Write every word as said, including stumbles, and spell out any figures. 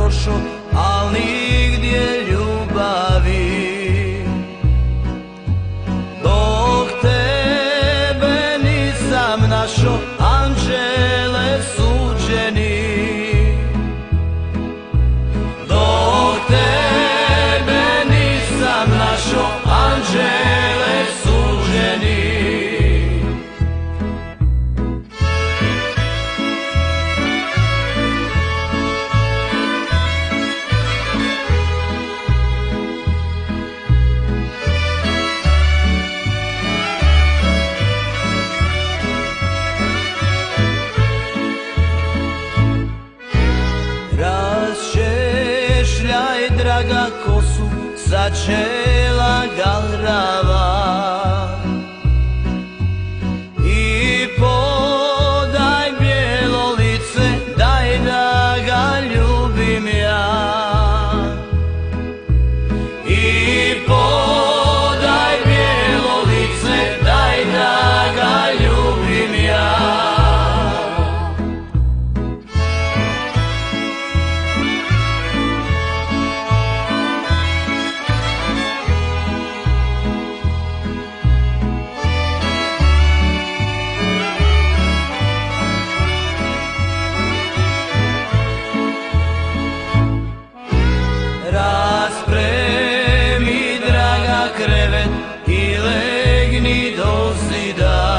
prošao, al nigdje ljubavi. Dok tebe nisam našao, anđele suđeni. Dok tebe nisam našao, anđele suđeni. Raščešljaj, draga, kosu sa čela galrava i podaj bijelo lice, daj da ga ljubim ja. I podaj bijelo lice, daj da ga ljubim ja. Raspremi, draga, krevet i legni do zida.